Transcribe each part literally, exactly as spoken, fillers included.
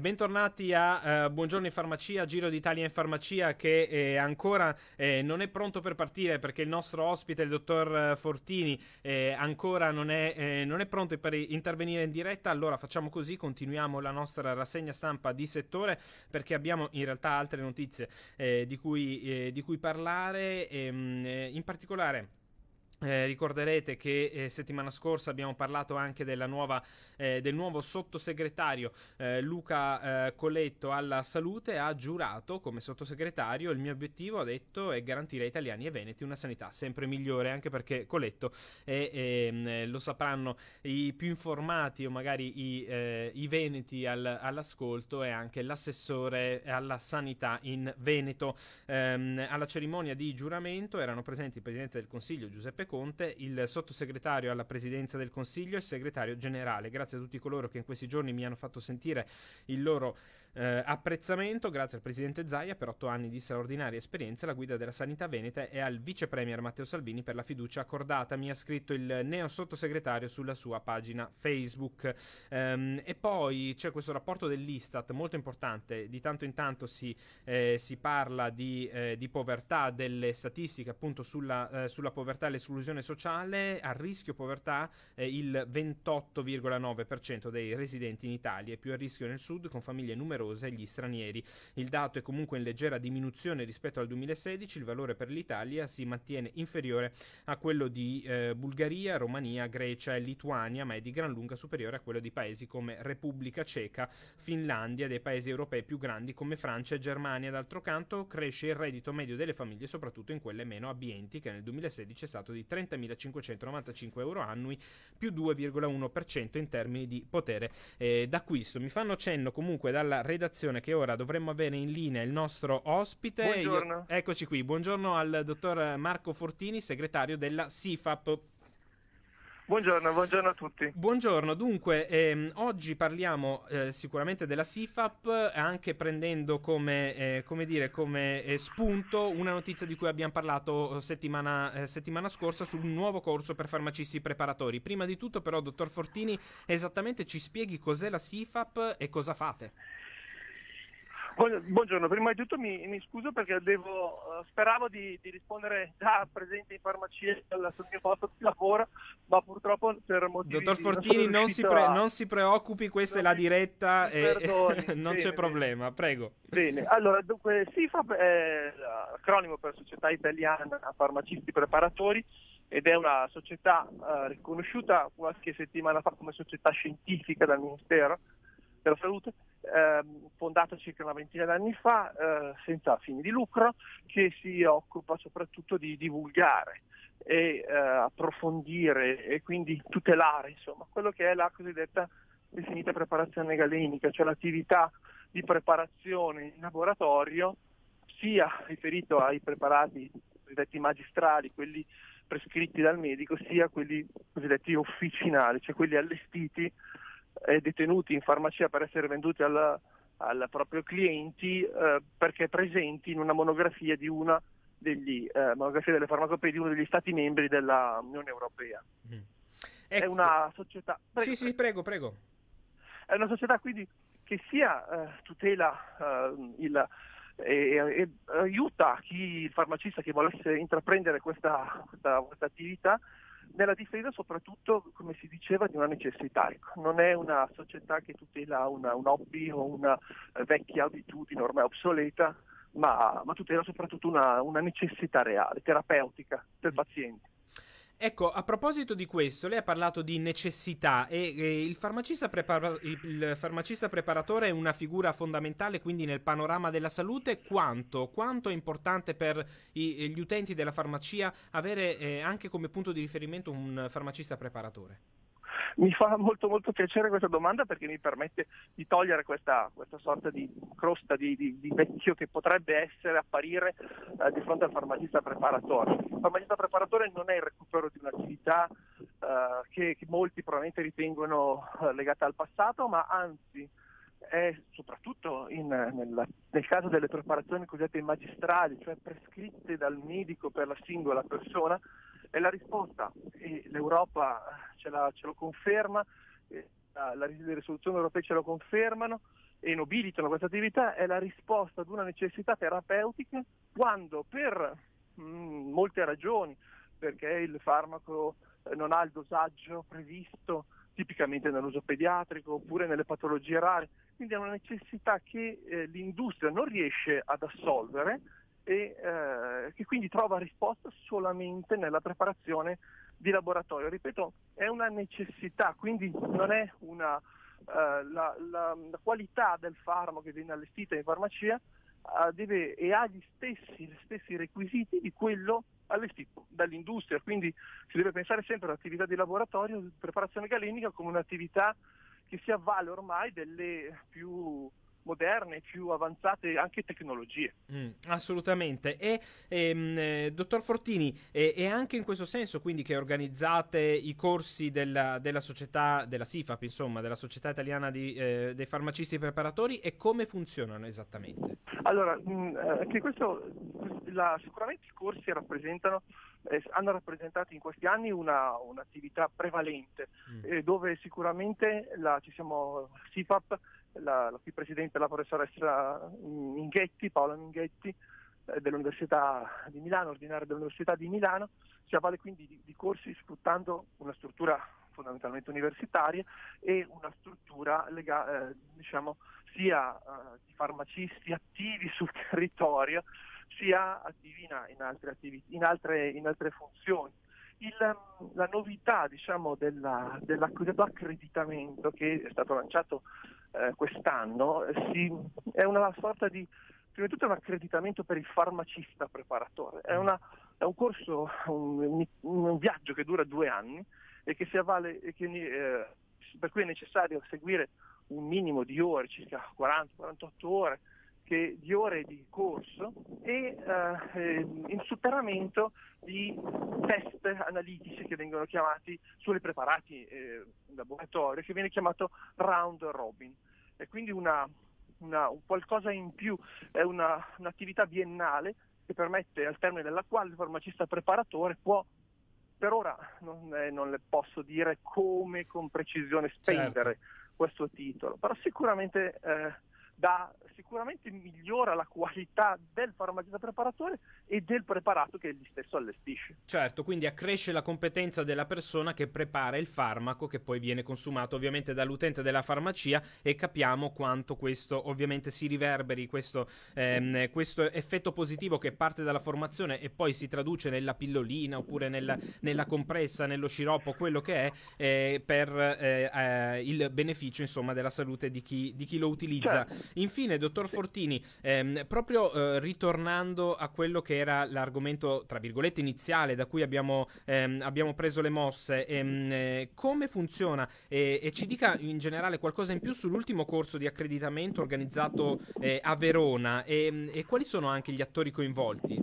bentornati a uh, Buongiorno in Farmacia, Giro d'Italia in Farmacia, che eh, ancora eh, non è pronto per partire perché il nostro ospite, il dottor Fortini, eh, ancora non è, eh, non è pronto per intervenire in diretta. Allora facciamo così, continuiamo la nostra rassegna stampa di settore, perché abbiamo in realtà altre notizie eh, di, cui, eh, di cui parlare, ehm, eh, in particolare... Eh, ricorderete che eh, settimana scorsa abbiamo parlato anche della nuova, eh, del nuovo sottosegretario eh, Luca eh, Coletto alla salute. Ha giurato come sottosegretario: il mio obiettivo, ha detto, è garantire ai italiani e veneti una sanità sempre migliore, anche perché Coletto è, è, lo sapranno i più informati o magari i, eh, i veneti al, all'ascolto, è anche l'assessore alla sanità in Veneto. Ehm, alla cerimonia di giuramento erano presenti il Presidente del Consiglio Giuseppe Conte, il sottosegretario alla Presidenza del Consiglio e il segretario generale. Grazie a tutti coloro che in questi giorni mi hanno fatto sentire il loro eh, apprezzamento. Grazie al Presidente Zaia per otto anni di straordinaria esperienza alla guida della sanità veneta e al Vice Premier Matteo Salvini per la fiducia accordata, mi ha scritto il neo sottosegretario sulla sua pagina Facebook. Ehm, e poi c'è questo rapporto dell'Istat molto importante. Di tanto in tanto si, eh, si parla di, eh, di povertà, delle statistiche appunto sulla, eh, sulla povertà e l'esclusione sociale. A rischio povertà eh, il ventotto virgola nove per cento dei residenti in Italia, e più a rischio nel sud, con famiglie numerose e gli stranieri. Il dato è comunque in leggera diminuzione rispetto al duemilasedici. Il valore per l'Italia si mantiene inferiore a quello di eh, Bulgaria, Romania, Grecia e Lituania, ma è di gran lunga superiore a quello di paesi come Repubblica Ceca, Finlandia, dei paesi europei più grandi come Francia e Germania. D'altro canto cresce il reddito medio delle famiglie, soprattutto in quelle meno abbienti, che nel duemilasedici è stato di trentamilacinquecentonovantacinque euro annui, più due virgola uno per cento in termini di potere eh, d'acquisto. Mi fanno cenno comunque dalla redazione che ora dovremmo avere in linea il nostro ospite. Buongiorno. Io, eccoci qui, buongiorno al dottor Marco Fortini, segretario della SIFAP. Buongiorno, buongiorno a tutti. Buongiorno, dunque ehm, oggi parliamo eh, sicuramente della SIFAP, anche prendendo come, eh, come, dire, come eh, spunto una notizia di cui abbiamo parlato settimana, eh, settimana scorsa sul nuovo corso per farmacisti preparatori. Prima di tutto però, dottor Fortini, esattamente ci spieghi cos'è la SIFAP e cosa fate? Buongiorno, prima di tutto mi, mi scuso perché devo, uh, speravo di, di rispondere già presente in farmacia sul mio posto di lavoro, ma purtroppo per motivi Dottor di, Fortini, non, non, si pre- a... non si preoccupi, questa non è la diretta e perdoni, non bene, c'è problema, bene. prego. Bene, allora dunque SIFAP è l'acronimo per Società Italiana Farmacisti Preparatori ed è una società uh, riconosciuta qualche settimana fa come società scientifica dal Ministero della Salute, eh, fondata circa una ventina d'anni fa, eh, senza fini di lucro, che si occupa soprattutto di divulgare e eh, approfondire e quindi tutelare, insomma, quello che è la cosiddetta definita preparazione galenica, cioè l'attività di preparazione in laboratorio, sia riferito ai preparati cosiddetti magistrali, quelli prescritti dal medico, sia quelli cosiddetti officinali, cioè quelli allestiti e detenuti in farmacia per essere venduti al, al proprio clienti eh, perché presenti in una monografia di una degli eh, monografia delle farmacopee di uno degli stati membri dell'Unione Europea. Mm. Ecco. È una società prego, sì sì prego prego è una società quindi che sia eh, tutela eh, il e, e aiuta chi il farmacista che volesse intraprendere questa, questa, questa attività nella difesa soprattutto, come si diceva, di una necessità. Ecco. Non è una società che tutela una, un hobby o una eh, vecchia abitudine ormai obsoleta, ma, ma tutela soprattutto una, una necessità reale, terapeutica del paziente. Ecco, a proposito di questo, lei ha parlato di necessità e, e il, farmacista prepara- il farmacista preparatore è una figura fondamentale quindi nel panorama della salute. Quanto, quanto è importante per i, gli utenti della farmacia avere eh, anche come punto di riferimento un farmacista preparatore? Mi fa molto molto piacere questa domanda perché mi permette di togliere questa, questa sorta di crosta di, di, di vecchio che potrebbe essere apparire eh, di fronte al farmacista preparatore. Il farmacista preparatore non è il recupero di un'attività eh, che, che molti probabilmente ritengono eh, legata al passato, ma anzi è soprattutto in, nel, nel caso delle preparazioni cosiddette magistrali, cioè prescritte dal medico per la singola persona, è la risposta e l'Europa ce, la, ce lo conferma, eh, la, le risoluzioni europee ce lo confermano, e nobilitano questa attività è la risposta ad una necessità terapeutica, quando per mh, molte ragioni, perché il farmaco eh, non ha il dosaggio previsto tipicamente nell'uso pediatrico oppure nelle patologie rare, quindi è una necessità che eh, l'industria non riesce ad assolvere e eh, che quindi trova risposta solamente nella preparazione di laboratorio. Ripeto, è una necessità, quindi non è una uh, la, la, la qualità del farmaco che viene allestita in farmacia uh, deve e ha gli stessi, gli stessi requisiti di quello allestito dall'industria, quindi si deve pensare sempre all'attività di laboratorio, di preparazione gallenica, come un'attività che si avvale ormai delle più moderne, più avanzate anche tecnologie. Mm, assolutamente. E ehm, eh, dottor Fortini, e eh, anche in questo senso quindi che organizzate i corsi della, della società, della S I F A P, insomma, della Società Italiana di, eh, dei Farmacisti Preparatori, e come funzionano esattamente? Allora, mh, anche questo, la, sicuramente i corsi rappresentano Eh, hanno rappresentato in questi anni una, un'attività prevalente, mm. eh, dove sicuramente la, ci siamo S I F A P, la, la cui presidente è la professoressa Minghetti, Paola Minghetti, eh, dell'Università di Milano, ordinaria dell'Università di Milano, si avvale quindi di, di corsi sfruttando una struttura fondamentalmente universitaria e una struttura lega, eh, diciamo sia eh, di farmacisti attivi sul territorio, sia attivi in, in, altre, attività, in, altre, in altre funzioni. Il, la novità diciamo, della, dell'accreditamento che è stato lanciato eh, quest'anno si, è una sorta di, prima di tutto è un accreditamento per il farmacista preparatore, è, una, è un corso, un, un viaggio che dura due anni e che si avvale, e che, eh, per cui è necessario seguire un minimo di ore, circa quaranta quarantotto ore, che di ore di corso e eh, in superamento di test analitici che vengono chiamati sulle preparati eh, in laboratorio, che viene chiamato round robin. E quindi una, una, un qualcosa in più, è una, un'attività biennale che permette, al termine della quale il farmacista preparatore può, per ora non, eh, non le posso dire come con precisione spendere certo. questo titolo, però sicuramente eh, Da, sicuramente migliora la qualità del farmacista preparatore e del preparato che egli stesso allestisce. Certo, quindi accresce la competenza della persona che prepara il farmaco che poi viene consumato ovviamente dall'utente della farmacia, e capiamo quanto questo ovviamente si riverberi, questo, ehm, questo effetto positivo che parte dalla formazione e poi si traduce nella pillolina oppure nella, nella compressa, nello sciroppo, quello che è, eh, per eh, eh, il beneficio insomma della salute di chi, di chi lo utilizza. Certo. Infine, dottor Fortini, ehm, proprio eh, ritornando a quello che era l'argomento, tra virgolette, iniziale da cui abbiamo, ehm, abbiamo preso le mosse, ehm, eh, come funziona? E, e ci dica in generale qualcosa in più sull'ultimo corso di accreditamento organizzato eh, a Verona e, e quali sono anche gli attori coinvolti?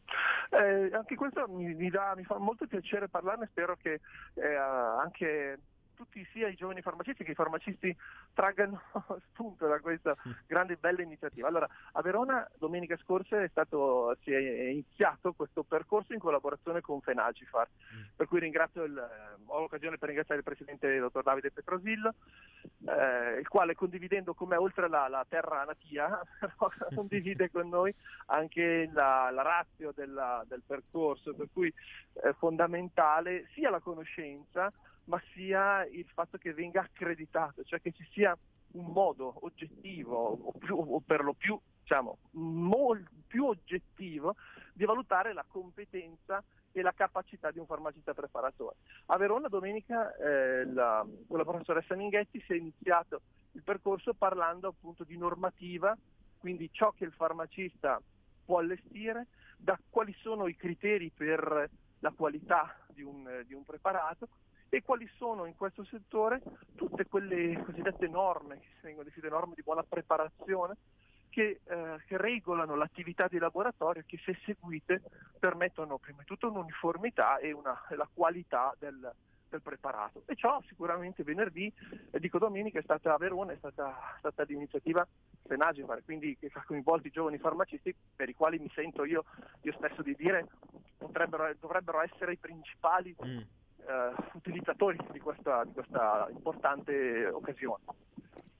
Eh, anche questo mi, mi, dà, mi fa molto piacere parlarne, spero che eh, anche tutti, sia i giovani farmacisti che i farmacisti, traggano spunto da questa grande e bella iniziativa. Allora, a Verona domenica scorsa è stato, si è iniziato questo percorso in collaborazione con Fenagifar, mm. per cui ringrazio il, ho l'occasione per ringraziare il presidente dottor Davide Petrosillo, eh, il quale, condividendo con me oltre la, la terra natia, condivide con noi anche la, la ratio della, del percorso, per cui è fondamentale sia la conoscenza ma sia il fatto che venga accreditato, cioè che ci sia un modo oggettivo o, più, o per lo più, diciamo, molto più oggettivo di valutare la competenza e la capacità di un farmacista preparatore. A Verona domenica eh, la, con la professoressa Minghetti si è iniziato il percorso parlando appunto di normativa, quindi ciò che il farmacista può allestire, da quali sono i criteri per la qualità di un, di un preparato, e quali sono in questo settore tutte quelle cosiddette norme, che vengono definite norme di buona preparazione, che, eh, che regolano l'attività di laboratorio, che se seguite permettono prima di tutto un'uniformità e una, la qualità del, del preparato. E ciò sicuramente venerdì, eh, dico domenica, è stata a Verona, è stata, stata l'iniziativa Fenagifar, quindi che ha coinvolto i giovani farmacisti, per i quali mi sento io, io stesso di dire potrebbero, dovrebbero essere i principali mm. Uh, utilizzatori di questa, di questa importante occasione.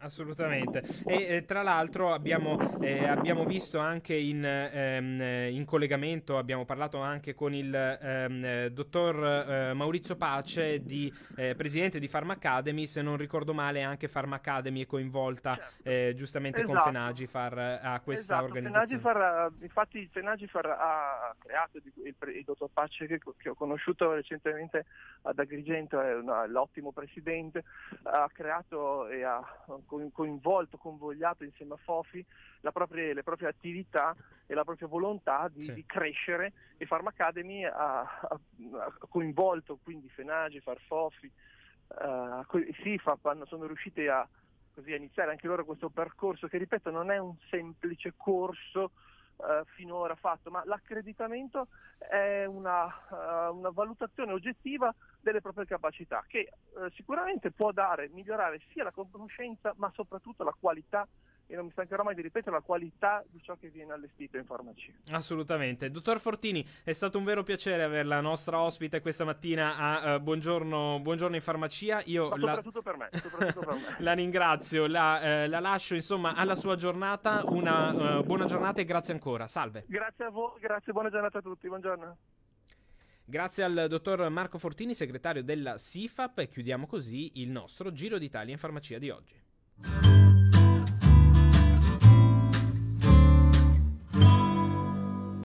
Assolutamente. E eh, tra l'altro abbiamo, eh, abbiamo visto anche in, ehm, in collegamento, abbiamo parlato anche con il ehm, eh, dottor eh, Maurizio Pace, di, eh, presidente di Pharmacademy. Se non ricordo male, anche Pharmacademy è coinvolta, Certo. eh, giustamente con Esatto. Fenagifar a questa Esatto, organizzazione. Fenagifar, infatti Fenagifar ha creato il, il, il dottor Pace, che, che ho conosciuto recentemente ad Agrigento, è una, l'ottimo presidente, ha creato e ha coinvolto, convogliato insieme a Fofi la propria, le proprie attività e la propria volontà di, Sì. di crescere, e Pharmacademy ha, ha, ha coinvolto quindi Fenagifar, Fofi, uh, SIFAP, sono riusciti a così a iniziare anche loro questo percorso, che ripeto non è un semplice corso uh, finora fatto, ma l'accreditamento è una, uh, una valutazione oggettiva delle proprie capacità, che uh, sicuramente può dare, migliorare sia la conoscenza ma soprattutto la qualità, e non mi stancherò mai di ripetere, la qualità di ciò che viene allestito in farmacia. Assolutamente. Dottor Fortini, è stato un vero piacere averla nostra ospite questa mattina a uh, Buongiorno, Buongiorno in Farmacia. Io Ma soprattutto la... per me, soprattutto per me. La ringrazio, la, eh, la lascio insomma alla sua giornata, una uh, buona giornata e grazie ancora. Salve. Grazie a voi, grazie, buona giornata a tutti, buongiorno. Grazie al dottor Marco Fortini, segretario della SIFAP, e chiudiamo così il nostro Giro d'Italia in Farmacia di oggi.